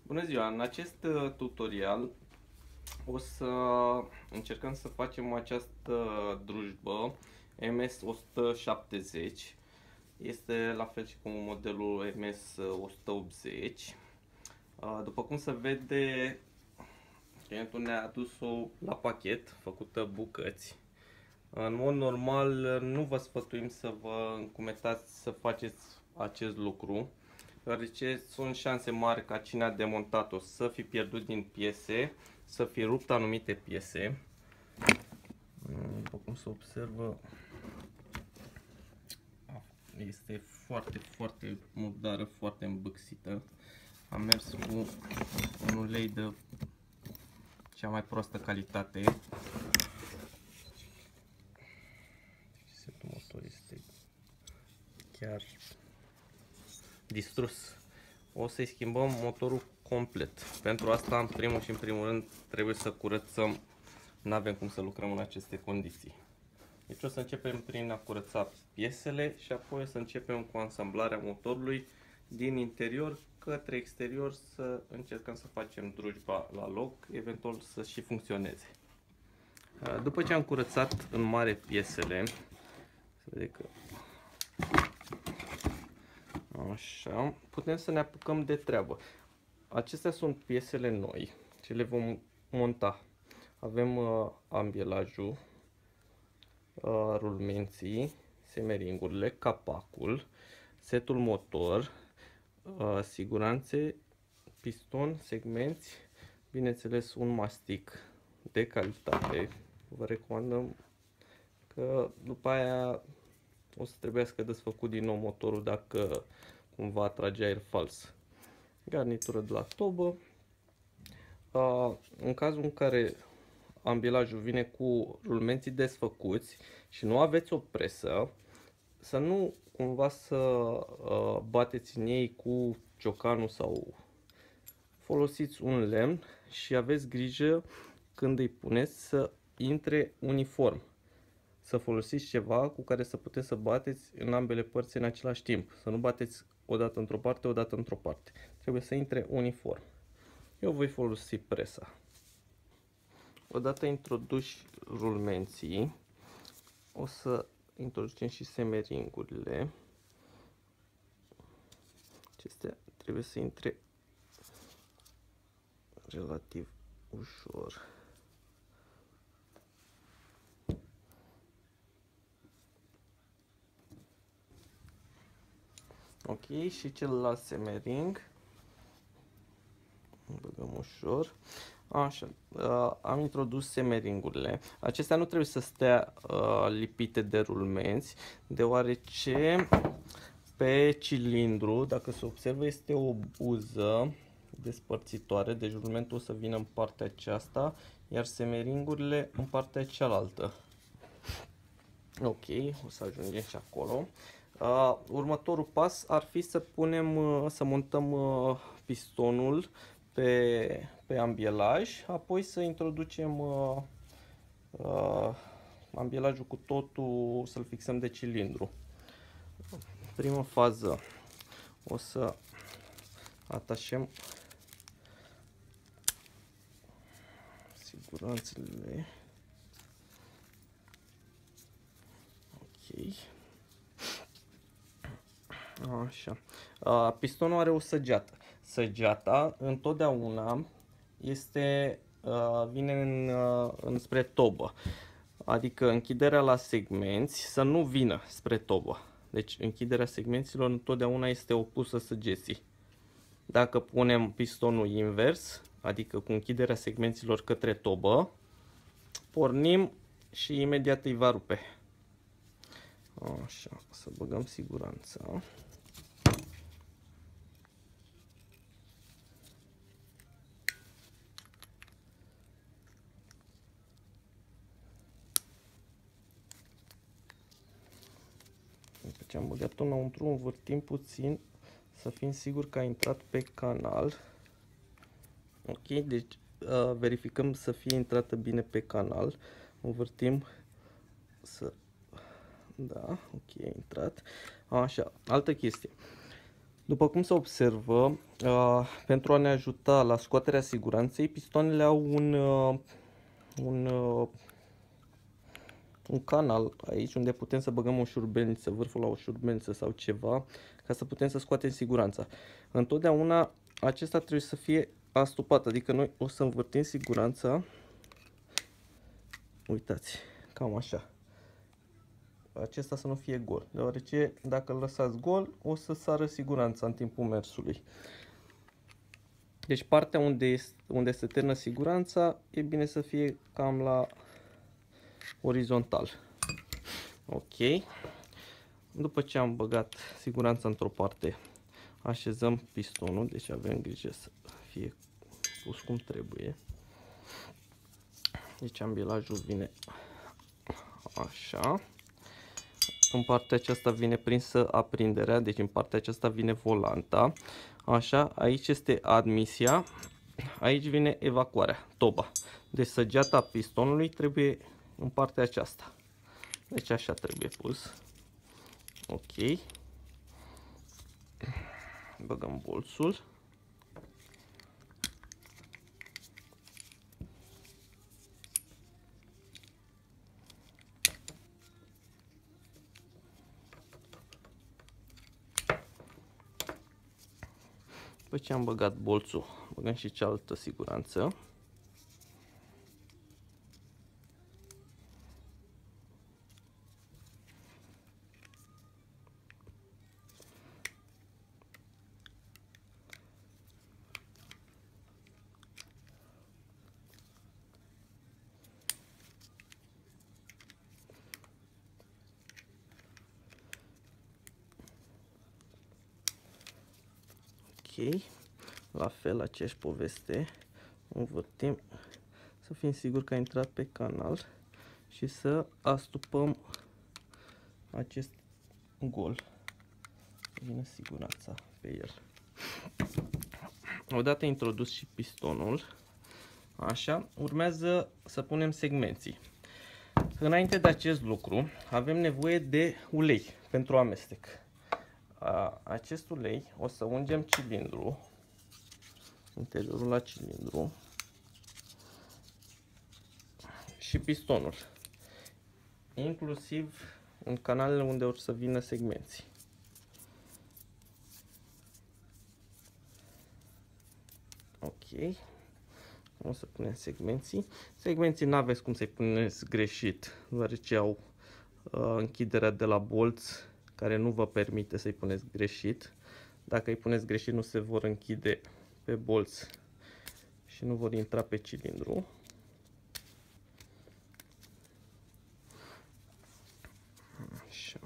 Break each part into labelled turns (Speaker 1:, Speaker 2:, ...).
Speaker 1: Bună ziua! În acest tutorial o să încercăm să facem această drujbă MS170. Este la fel și cu modelul MS180. După cum se vede, clientul ne-a adus-o la pachet, făcută bucăți. În mod normal nu vă sfătuim să vă încumetați să faceți acest lucru, deoarece sunt șanse mari ca cine a demontat-o să fi pierdut din piese, să fi rupt anumite piese. După cum se observă, este foarte murdară, foarte îmbâxită. Am mers cu un ulei de cea mai proastă calitate. Setul motor este chiar distrus. O să-i schimbăm motorul complet. Pentru asta, în primul rând, trebuie să curățăm. Nu avem cum să lucrăm în aceste condiții. Deci o să începem prin a curăța piesele și apoi o să începem cu ansamblarea motorului din interior către exterior, să încercăm să facem drujba la loc, eventual să și funcționeze. După ce am curățat în mare piesele, se vede că așa, putem să ne apucăm de treabă. Acestea sunt piesele noi, ce le vom monta. Avem ambielajul, rulmenții, semeringurile, capacul, setul motor, siguranțe, piston, segmenți, bineînțeles un mastic de calitate. Vă recomandăm că după aia o să trebuiască desfăcut din nou motorul dacă cumva trage aer fals. Garnitură de la tobă. În cazul în care ambielajul vine cu rulmenții desfăcuți și nu aveți o presă, să nu cumva să bateți în ei cu ciocanul sau folosiți un lemn și aveți grijă când îi puneți să intre uniform. Să folosiți ceva cu care să puteți să bateți în ambele părți în același timp. Să nu bateți odată într-o parte, odată într-o parte. Trebuie să intre uniform. Eu voi folosi presa. Odată introduși rulmenții, o să introducem și semeringurile. Acestea trebuie să intre relativ ușor. Ok, și celălalt semering băgăm ușor. Așa, am introdus semeringurile. Acestea nu trebuie să stea lipite de rulmenți, deoarece pe cilindru, dacă se observă, este o buză despărțitoare, deci rulmentul o să vină în partea aceasta, iar semeringurile în partea cealaltă. Ok, o să ajungem și acolo. Următorul pas ar fi să să montăm pistonul pe ambielaj, apoi să introducem ambielajul cu totul, să-l fixăm de cilindru. Prima fază o să atașăm siguranțele. Ok. Așa. Pistonul are o săgeată. Săgeata întotdeauna vine înspre tobă. Adică închiderea la segmenți să nu vină spre tobă. Deci închiderea segmenților întotdeauna este opusă săgeții. Dacă punem pistonul invers, adică cu închiderea segmenților către tobă, pornim și imediat îi va rupe. Așa, să băgăm siguranța. După ce am băgat-o înăuntru, învârtim puțin să fim siguri că a intrat pe canal. Ok, deci verificăm să fie intrată bine pe canal. Învârtim Da, ok, a intrat. Așa, altă chestie. După cum se observă, pentru a ne ajuta la scoaterea siguranței, pistoanele au un canal aici unde putem să băgăm o șurbelniță, vârful la o șurbelniță sau ceva, ca să putem să scoatem siguranța. Întotdeauna acesta trebuie să fie astupat, adică noi o să învârtim siguranța, uitați, cam așa. Acesta să nu fie gol, deoarece dacă îl lăsați gol, o să sară siguranța în timpul mersului. Deci partea unde se termină siguranța, e bine să fie cam la orizontal. Ok. După ce am băgat siguranța într-o parte, așezăm pistonul, deci avem grijă să fie pus cum trebuie. Deci ambielajul vine așa. În partea aceasta vine prinsă aprinderea, deci în partea aceasta vine volanta. Așa, aici este admisia, aici vine evacuarea, toba. Deci săgeata pistonului trebuie în partea aceasta. Deci așa trebuie pus. Ok. Băgăm bolțul. După ce am băgat bolțul, băgăm și cealaltă siguranță. Ok, la fel aceeași poveste, învârtim să fim siguri că a intrat pe canal și să astupăm acest gol, vine siguranța pe el. Odată introdus și pistonul, așa, urmează să punem segmenții. Înainte de acest lucru avem nevoie de ulei pentru amestec. Acest ulei o să ungem cilindru, interiorul la cilindru și pistonul, inclusiv în canalele unde o să vină segmenții. Ok, o să punem segmenții. Segmenții nu aveți cum să-i puneți greșit, deoarece au închiderea de la bolți care nu vă permite să-i puneți greșit. Dacă îi puneți greșit, nu se vor închide pe bolți și nu vor intra pe cilindru. Așa.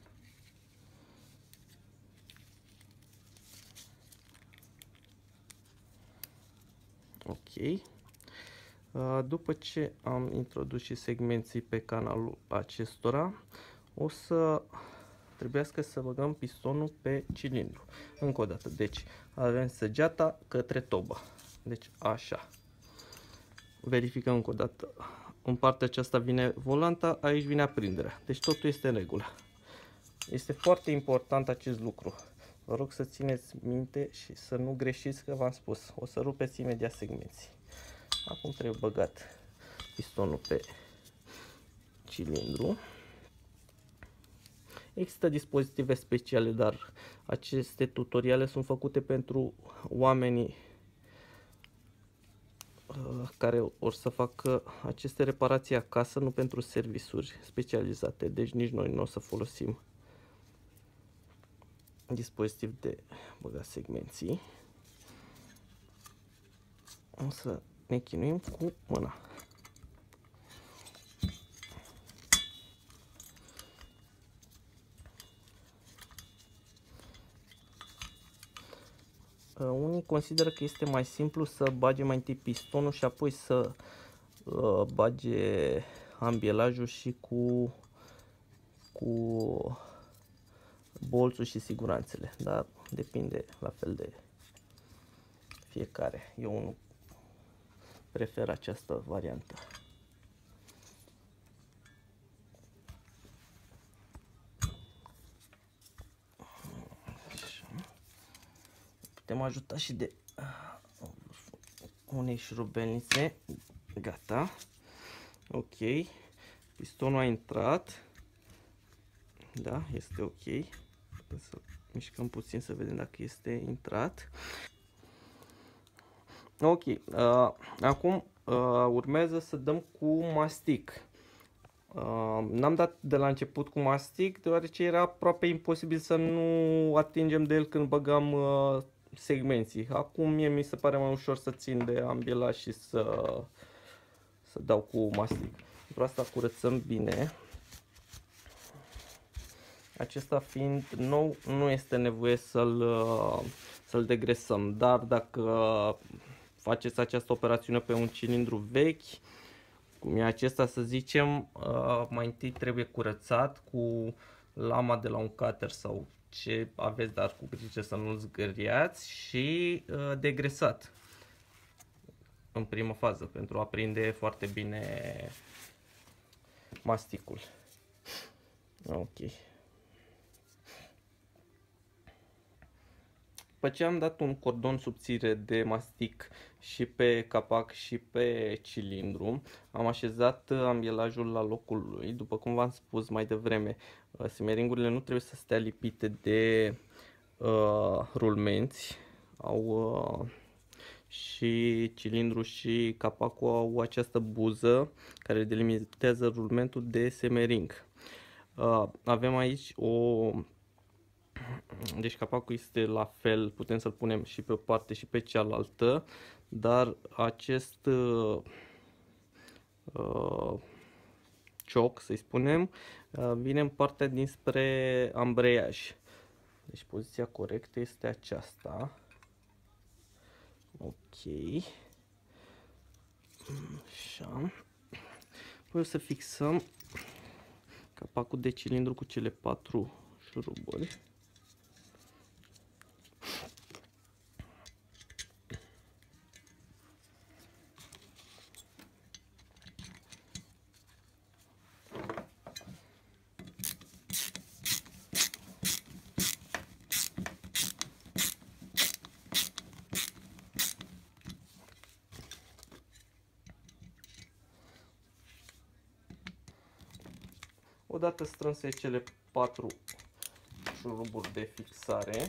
Speaker 1: Ok. După ce am introdus și segmenții pe canalul acestora, o să trebuiască să băgăm pistonul pe cilindru. Încă o dată, deci avem săgeata către tobă. Deci așa. Verificăm încă o dată. În partea aceasta vine volanta, aici vine aprinderea. Deci totul este în regulă. Este foarte important acest lucru. Vă rog să țineți minte și să nu greșiți, că v-am spus. O să rupeți imediat segmenții. Acum trebuie băgat pistonul pe cilindru. Există dispozitive speciale, dar aceste tutoriale sunt făcute pentru oamenii care or să facă aceste reparații acasă, nu pentru servisuri specializate. Deci nici noi nu o să folosim dispozitiv de băgat segmenții. O să ne chinuim cu mâna. Unii consideră că este mai simplu să bage mai întâi pistonul și apoi să bage ambielajul și cu bolțul și siguranțele, dar depinde la fel de fiecare. Eu nu prefer această variantă. Așa. suntem ajutați și de unei șurubelnițe. Gata. Ok. Pistonul a intrat. Da, este ok. Să mișcăm puțin să vedem dacă este intrat. Ok. Acum urmează să dăm cu mastic. N-am dat de la început cu mastic, deoarece era aproape imposibil să nu atingem de el când băgam segmenții. Acum mie mi se pare mai ușor să țin de ambielaj și să dau cu mastic. Pentru asta curățăm bine. Acesta fiind nou, nu este nevoie să-l degresăm, dar dacă faceți această operațiune pe un cilindru vechi, cum e acesta să zicem, mai întâi trebuie curățat cu lama de la un cutter sau ce aveți, dar cu grijă să nu-l zgâriați, și degresat în prima fază pentru a prinde foarte bine masticul. Ok. După ce am dat un cordon subțire de mastic și pe capac și pe cilindru, am așezat ambielajul la locul lui. După cum v-am spus mai devreme, simeringurile nu trebuie să stea lipite de rulmenți. Și cilindru și capacul au această buză care delimitează rulmentul de semering. Avem aici deci capacul este la fel, putem să-l punem și pe o parte și pe cealaltă, dar acest cioc, să-i spunem, vine în partea dinspre ambielaj. Deci poziția corectă este aceasta. Ok. Așa. Apoi o să fixăm capacul de cilindru cu cele 4 șuruburi. Odată strânse cele 4 șuruburi de fixare,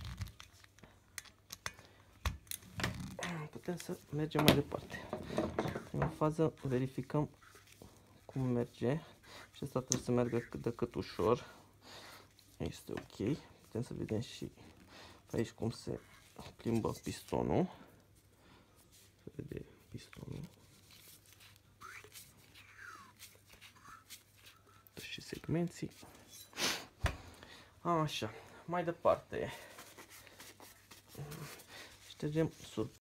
Speaker 1: putem să mergem mai departe. În fază verificăm cum merge și asta trebuie să meargă cât de cât ușor. Este ok. Putem să vedem și aici cum se plimbă pistonul. Se vede pistonul. Și segmenții. Așa, mai departe. Ștergem